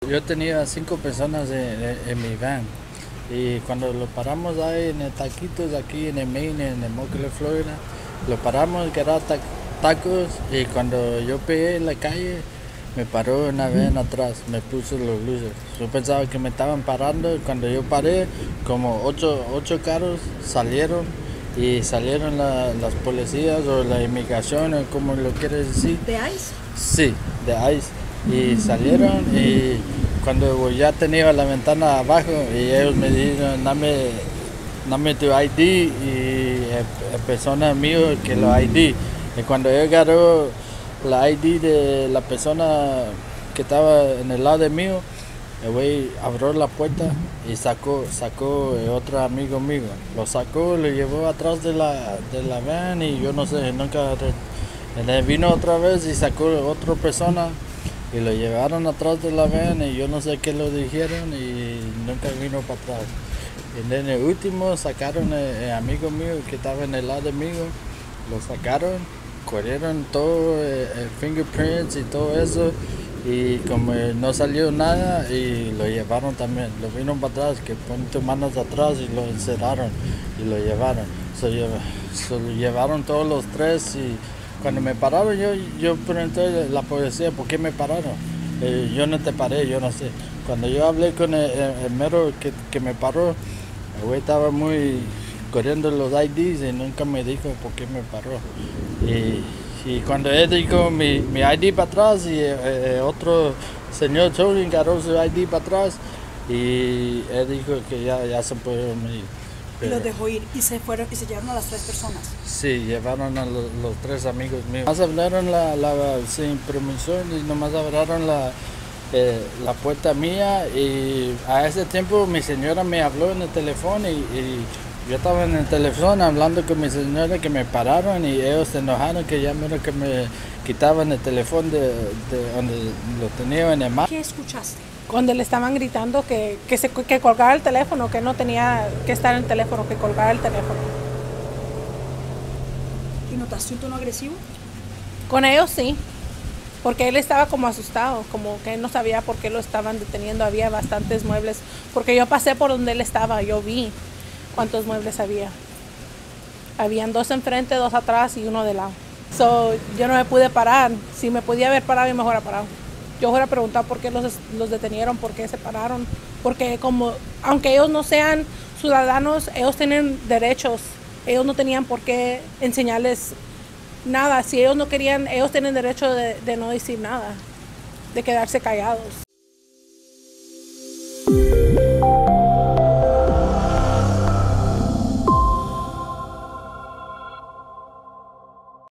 Yo tenía 5 personas en mi van y cuando lo paramos ahí en el Taquitos, aquí en el Maine, en el Mockler, Florida, lo paramos que era tacos y cuando yo pegué en la calle me paró una van atrás, me puso los luces. Yo pensaba que me estaban parando y cuando yo paré como ocho carros salieron y salieron las policías o la inmigración o como lo quieres decir. ¿De ICE? Sí, de ICE. Y salieron y cuando ya tenía la ventana abajo y ellos me dijeron, dame tu ID y el persona mío que lo ID. Y cuando yo agarró la ID de la persona que estaba en el lado de mío, el güey abrió la puerta y sacó otro amigo mío. Lo sacó, lo llevó atrás de la van y yo no sé, nunca... Vino otra vez y sacó otra persona y lo llevaron atrás de la van y yo no sé qué lo dijeron y nunca vino para atrás. Y en el último sacaron el amigo mío que estaba en el lado de mí, lo sacaron, corrieron todo, el fingerprints y todo eso y como no salió nada y lo llevaron también, lo vino para atrás, que ponen tus manos atrás y lo encerraron y lo llevaron. Lo llevaron todos los tres y cuando me pararon yo pregunté a la policía por qué me pararon. Yo no te paré, yo no sé. Cuando yo hablé con el mero que me paró, el güey estaba muy corriendo los IDs y nunca me dijo por qué me paró. Y cuando él dijo mi ID para atrás y otro señor Tony agarró su ID para atrás y él dijo que ya se pudieron ir. Y los dejó ir y se fueron y se llevaron a las 3 personas. Sí, llevaron a los tres amigos míos. Nomás abrieron sin permiso y nomás abrieron la puerta mía y a ese tiempo mi señora me habló en el teléfono y yo estaba en el teléfono hablando con mi señora que me pararon y ellos se enojaron que ya mira que me quitaban el teléfono de donde lo tenía en el mar. ¿Qué escuchaste? Cuando le estaban gritando que colgara el teléfono, que no tenía que estar en el teléfono, que colgara el teléfono. ¿Y notaste un tono agresivo? Con ellos sí, porque él estaba como asustado, como que él no sabía por qué lo estaban deteniendo. Había bastantes muebles, porque yo pasé por donde él estaba, yo vi cuántos muebles había. Habían 2 enfrente, 2 atrás y 1 de lado. Yo no me pude parar. Si me podía haber parado, yo me hubiera parado. Yo hubiera preguntado por qué los detenieron, por qué se pararon. Porque aunque ellos no sean ciudadanos, ellos tienen derechos. Ellos no tenían por qué enseñarles nada. Si ellos no querían, ellos tienen derecho de no decir nada, de quedarse callados.